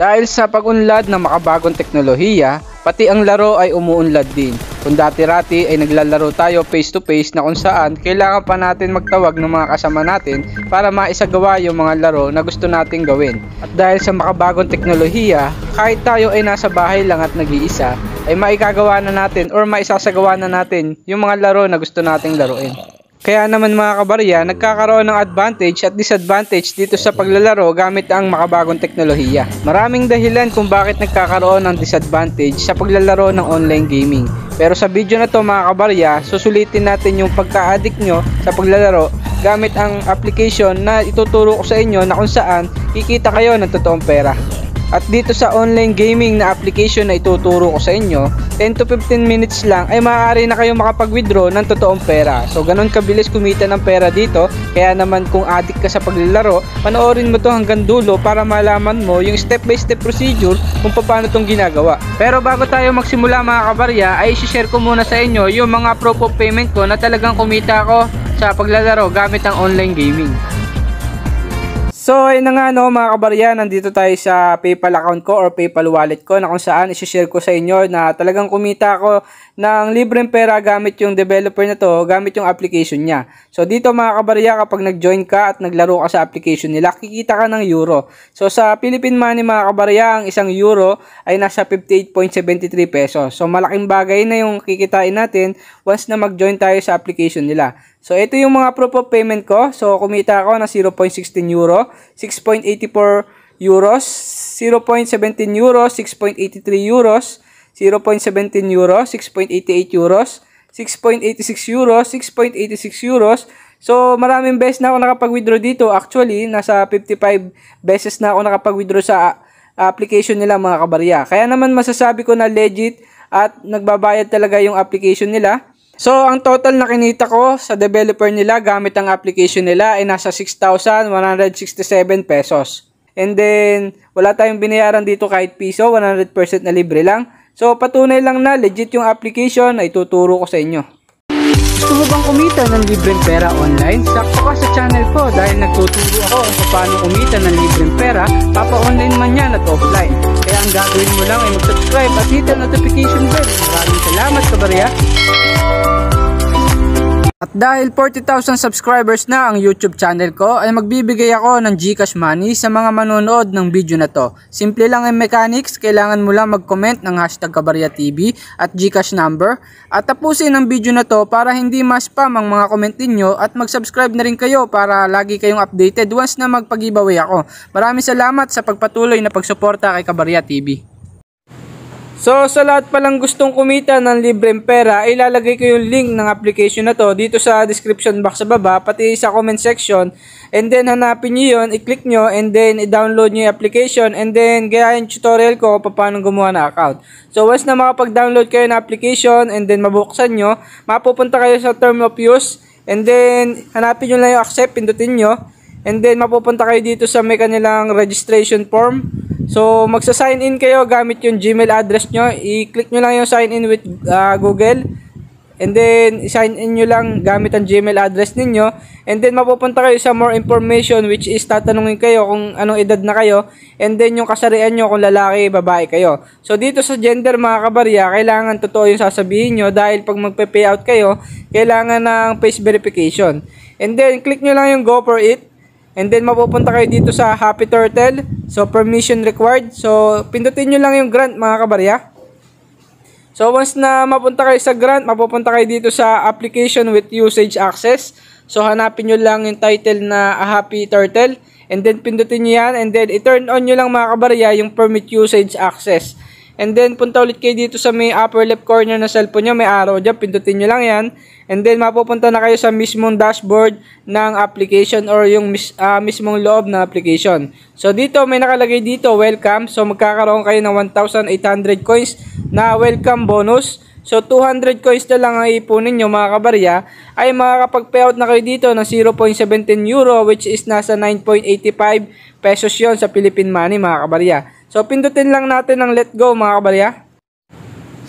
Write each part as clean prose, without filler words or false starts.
Dahil sa pag-unlad ng makabagong teknolohiya, pati ang laro ay umuunlad din. Kung dati-rati ay naglalaro tayo face to face na kung saan kailangan pa natin magtawag ng mga kasama natin para maisagawa yung mga laro na gusto nating gawin. At dahil sa makabagong teknolohiya, kahit tayo ay nasa bahay lang at nag-iisa, ay maigagawa na natin or maisasagawa na natin yung mga laro na gusto nating laruin. Kaya naman mga kabarya, nagkakaroon ng advantage at disadvantage dito sa paglalaro gamit ang makabagong teknolohiya. Maraming dahilan kung bakit nagkakaroon ng disadvantage sa paglalaro ng online gaming. Pero sa video na to mga kabarya, susulitin natin yung pagka-addict nyo sa paglalaro gamit ang application na ituturo ko sa inyo na kung saan kikita kayo ng totoong pera. At dito sa online gaming na application na ituturo ko sa inyo, 10 to 15 minutes lang ay maaari na kayo makapag-withdraw ng totoong pera. So ganun kabilis kumita ng pera dito. Kaya naman kung addict ka sa paglalaro, panoorin mo to hanggang dulo para malaman mo yung step by step procedure kung paano itong ginagawa. Pero bago tayo magsimula mga kabarya, ay isi-share ko muna sa inyo yung mga proof of payment ko na talagang kumita ko sa paglalaro gamit ang online gaming. So ayun na nga no mga kabarya, nandito tayo sa PayPal account ko or PayPal wallet ko na kung saan isi-share ko sa inyo na talagang kumita ako ng libreng pera gamit yung developer na to, gamit yung application niya. So dito mga kabarya, kapag nag-join ka at naglaro ka sa application nila, kikita ka ng euro. So sa Philippine money mga kabarya, ang isang euro ay nasa 58.73 pesos. So malaking bagay na yung kikitain natin once na mag-join tayo sa application nila. So ito yung mga proof of payment ko. So kumita ako ng 0.16 euro, 6.84 euros, 0.17 euros, 6.83 euros, 0.17 euros, 6.88 euros, 6.86 euros, 6.86 euros. So maraming beses na ako nakapag-withdraw dito. Actually, nasa 55 beses na ako nakapag-withdraw sa application nila mga kabarya. Kaya naman masasabi ko na legit at nagbabayad talaga yung application nila. So, ang total na kinita ko sa developer nila gamit ang application nila ay nasa 6,167 pesos. And then, wala tayong binayaran dito kahit piso, 100% na libre lang. So, patunay lang na legit yung application na ituturo ko sa inyo. Gusto mo bang kumita ng libreng pera online? Sakto ka sa channel ko dahil nagtuturo ako kung paano kumita ng libreng pera, papa-online man yan at offline. Kaya ang gagawin mo lang ay mag-subscribe at hit ang notification bell. Maraming salamat kabarya! At dahil 40,000 subscribers na ang YouTube channel ko, ay magbibigay ako ng GCash money sa mga manonood ng video na to. Simple lang ang mechanics, kailangan mo lang mag-comment ng #KabaryaTV at GCash number. At tapusin ang video na to para hindi ma-spam ang mga comment ninyo at mag-subscribe na rin kayo para lagi kayong updated once na mag-giveaway ako. Maraming salamat sa pagpatuloy na pagsuporta kay KabaryaTV. So sa lahat palang gustong kumita ng libreng pera, ilalagay ko yung link ng application na to dito sa description box sa baba, pati sa comment section. And then hanapin nyo yun, i-click nyo, and then i-download nyo yung application, and then gayahin tutorial ko paano gumawa ng account. So once na makapag-download kayo ng application, and then mabuksan nyo, mapupunta kayo sa term of use, and then hanapin nyo lang yung accept, pindutin nyo, and then mapupunta kayo dito sa may kanilang registration form. So, magsa-sign in kayo gamit yung Gmail address nyo. I-click nyo lang yung sign in with Google. And then, sign in nyo lang gamit ang Gmail address ninyo. And then, mapupunta kayo sa more information which is tatanungin kayo kung anong edad na kayo. And then, yung kasarian nyo kung lalaki, babae kayo. So, dito sa gender mga kabarya, kailangan totoo yung sasabihin nyo dahil pag magpe-payout kayo, kailangan ng face verification. And then, click nyo lang yung go for it. And then mapupunta kayo dito sa Happy Turtle. So permission required. So pindutin nyo lang yung grant mga kabarya. So once na mapunta kayo sa grant, mapupunta kayo dito sa application with usage access. So hanapin nyo lang yung title na Happy Turtle. And then pindutin nyo yan. And then i-turn on nyo lang mga kabarya yung permit usage access. And then punta ulit kayo dito sa may upper left corner na cellphone nyo. May arrow dyan. Pindutin nyo lang yan. And then mapupunta na kayo sa mismong dashboard ng application or yung mismong loob ng application. So dito may nakalagay dito welcome. So magkakaroon kayo ng 1,800 coins na welcome bonus. So 200 coins na lang ang ipunin nyo mga kabarya, ay makakapag-payout na kayo dito ng 0.17 euro which is nasa 9.85 pesos yon sa Philippine money mga kabarya. So pindutin lang natin ang let go mga kabarya.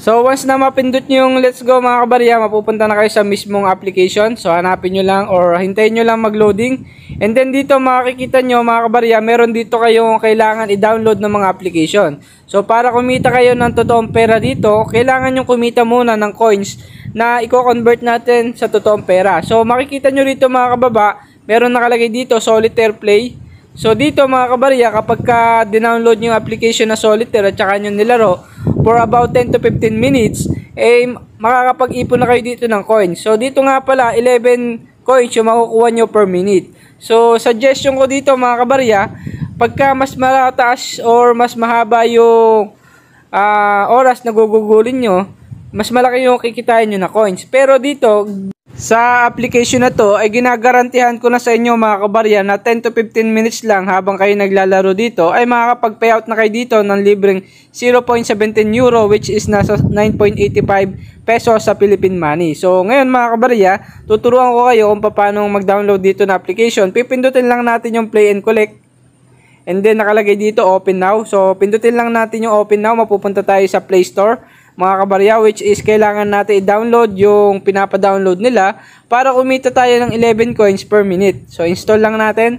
So once na mapindot nyo yung let's go mga kabarya, mapupunta na kayo sa mismong application. So hanapin nyo lang or hintayin nyo lang mag-loading. And then dito makikita nyo mga kabarya, meron dito kayong kailangan i-download ng mga application. So para kumita kayo ng totoong pera dito, kailangan nyo kumita muna ng coins na i-convert natin sa totoong pera. So makikita nyo rito mga kababa, meron nakalagay dito Solitaire Play. So dito mga kabarya, kapag ka-download nyo yung application na Solitaire at saka nyo nilaro for about 10 to 15 minutes, makakapag-ipon na kayo dito ng coins. So dito nga pala, 11 coins yung makukuha nyo per minute. So suggestion ko dito mga kabarya, pagka mas mataas or mas mahaba yung oras na gugugulin nyo, mas malaki yung kikitain nyo na coins. Pero dito, sa application na to, ay ginagarantihan ko na sa inyo mga kabarya na 10 to 15 minutes lang habang kayo naglalaro dito, ay makakapag-payout na kayo dito ng libreng 0.17 euro, which is nasa 9.85 pesos sa Philippine money. So ngayon mga kabarya, tuturuan ko kayo kung paano mag-download dito na application. Pipindutin lang natin yung play and collect. And then nakalagay dito open now. So pindutin lang natin yung open now, mapupunta tayo sa Play Store mga kabarya, which is kailangan natin i-download yung pinapa-download nila para kumita tayo ng 11 coins per minute. So install lang natin.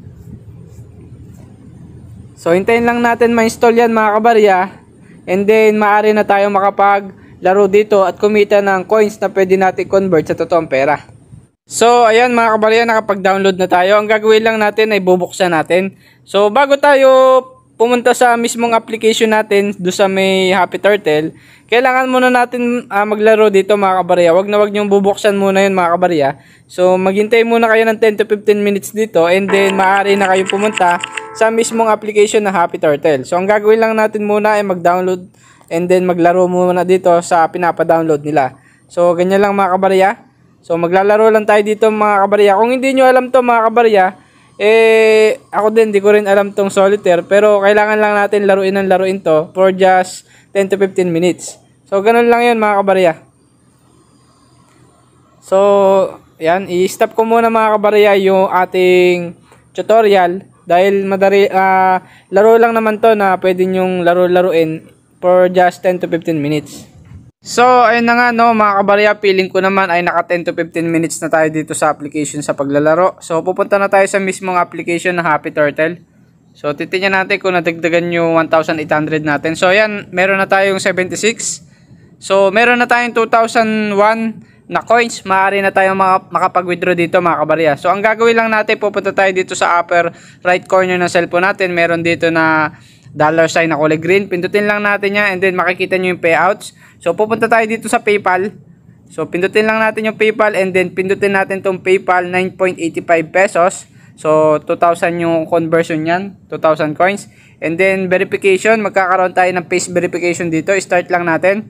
So hintayin lang natin ma-install yan mga kabarya, and then maaari na tayo makapaglaro dito at kumita ng coins na pwede natin convert sa totoong pera. So ayan mga kabarya, nakapag-download na tayo. Ang gagawin lang natin ay bubuksan natin. So bago tayo pumunta sa mismong application natin do sa may Happy Turtle, kailangan muna natin maglaro dito mga kabarya. Wag niyong bubuksan muna yun mga kabarya. So maghintay muna kayo ng 10 to 15 minutes dito, and then maaari na kayo pumunta sa mismong application na Happy Turtle. So ang gagawin lang natin muna ay mag-download and then maglaro muna dito sa pinapa-download nila. So ganyan lang mga kabarya. So maglalaro lang tayo dito mga kabarya. Kung hindi nyo alam to mga kabarya, ako din, di ko rin alam tong Solitaire, pero kailangan lang natin laruin to for just 10 to 15 minutes. So ganun lang yun mga kabarya. So yan, i-stop ko muna mga kabarya yung ating tutorial dahil madali, laro lang naman to na pwede nyong laruin for just 10 to 15 minutes. So ayun na nga no mga kabarya, feeling ko naman ay naka 10 to 15 minutes na tayo dito sa application sa paglalaro. So pupunta na tayo sa mismong application na Happy Turtle. So titingnan natin kung nadagdagan yung 1,800 natin. So ayan, meron na tayong 76. So meron na tayong 2001 na coins. Maaari na tayong makapag-withdraw dito mga kabarya. So ang gagawin lang natin, pupunta tayo dito sa upper right corner ng cellphone natin. Meron dito na $ na kulay green. Pindutin lang natin yan, and then makikita nyo yung payouts. So pupunta tayo dito sa PayPal. So pindutin lang natin yung PayPal, and then pindutin natin tong PayPal, 9.85 pesos. So 2,000 yung conversion yan, 2,000 coins. And then verification, magkakaroon tayo ng face verification dito. Start lang natin.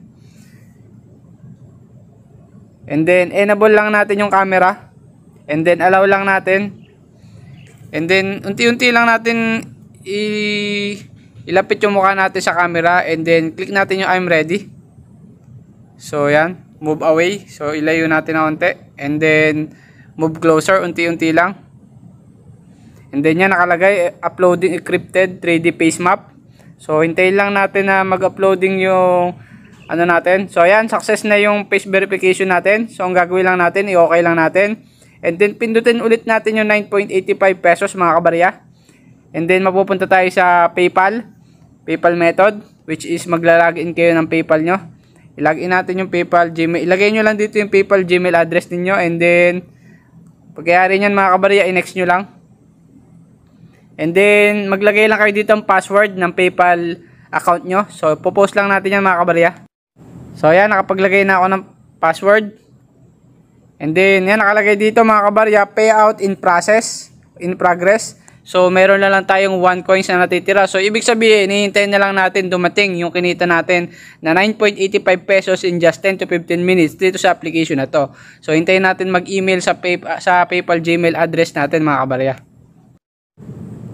And then enable lang natin yung camera. And then allow lang natin. And then unti-unti lang natin ilapit yung mukha natin sa camera, and then click natin yung I'm ready. So yan, move away. So ilayo natin na konti, and then move closer, unti-unti lang. And then yan nakalagay uploading encrypted 3D face map. So hintayin lang natin na mag-uploading yung ano natin. So ayan, success na yung face verification natin. So ang gagawin lang natin, i-okay lang natin. And then pindutin ulit natin yung 9.85 pesos mga kabarya. And then mapupunta tayo sa PayPal method, which is magla-login kayo ng PayPal nyo. I-login natin yung PayPal Gmail. Ilagay nyo lang dito yung PayPal Gmail address ninyo, and then pagkayari nyan mga kabarya, i-next nyo lang. And then maglagay lang kayo dito ang password ng PayPal account nyo. So popost lang natin yan mga kabarya. So ayan, nakapaglagay na ako ng password. And then yan, nakalagay dito mga kabarya, payout in progress. So meron na lang tayong 1 coins na natitira. So ibig sabihin, hihintayin na lang natin dumating yung kinita natin na 9.85 pesos in just 10 to 15 minutes dito sa application na to. So hintayin natin mag-email sa PayPal Gmail address natin mga kabarya.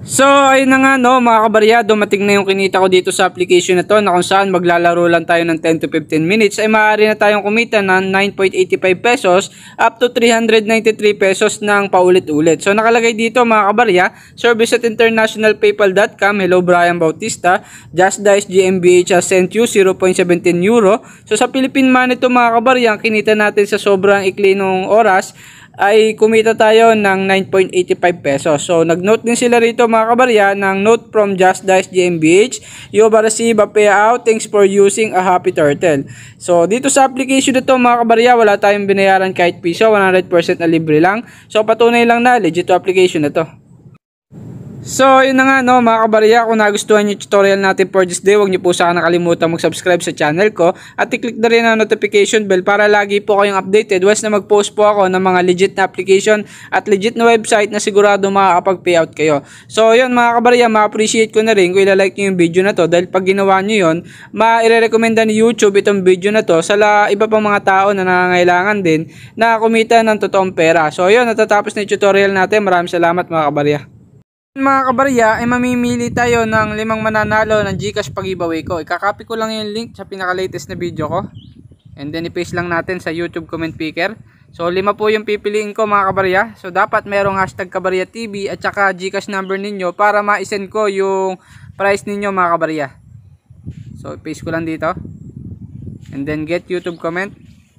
So ayun na nga no mga kabarya, dumating na yung kinita ko dito sa application na to, na kung saan maglalaro lang tayo ng 10 to 15 minutes ay maaari na tayong kumita ng 9.85 pesos up to 393 pesos ng paulit-ulit. So nakalagay dito mga kabarya, service at internationalpaypal.com. Hello Brian Bautista, Just Dice GmbH has sent you 0.17 euro. So sa Philippine money to mga kabarya, ang kinita natin sa sobrang ikli ng oras ay kumita tayo ng 9.85 pesos. So nag-note din sila rito mga kabarya ng note from Just Dice GmbH. You have received a payout. Thanks for using a Happy Turtle. So dito sa application nito mga kabarya, wala tayong binayaran kahit piso, 100% na libre lang. So patunay lang na legit to application na to. So yun na nga no mga kabarya, kung nagustuhan nyo yung tutorial natin for this day, huwag nyo po sana nakalimutan mag-subscribe sa channel ko at i-click na rin ang notification bell para lagi po kayong updated once na mag-post po ako ng mga legit na application at legit na website na sigurado makakapag-payout kayo. So yun mga kabarya, ma-appreciate ko na rin kung ilalike nyo yung video na to, dahil pag ginawa nyo yun, ma-irerekomenda ni YouTube itong video na to sa iba pang mga tao na nangangailangan din na kumita ng totoong pera. So yun, natatapos na yung tutorial natin. Maraming salamat mga kabarya. Mga kabarya, ay mamimili tayo ng 5 mananalo ng GCash pag-giveaway ko. Ikakopy ko lang yung link sa pinaka-latest na video ko. And then i-paste lang natin sa YouTube comment picker. So 5 po yung pipiliin ko mga kabarya. So dapat merong hashtag Kabarya TV at saka GCash number ninyo para ma-send ko yung price ninyo mga kabarya. So i-paste ko lang dito. And then get YouTube comment.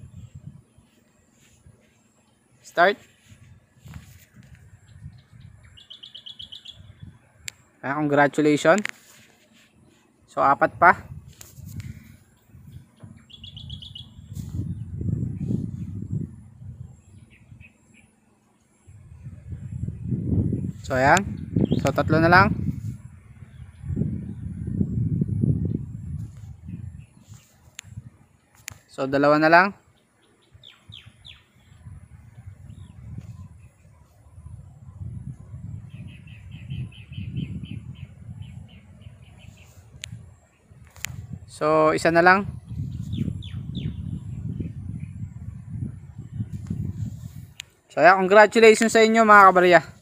Start. Congratulations. So 4 pa. So ayan. So 3 na lang. So 2 na lang. So, 1 na lang. So, yeah, congratulations sa inyo mga kabarya.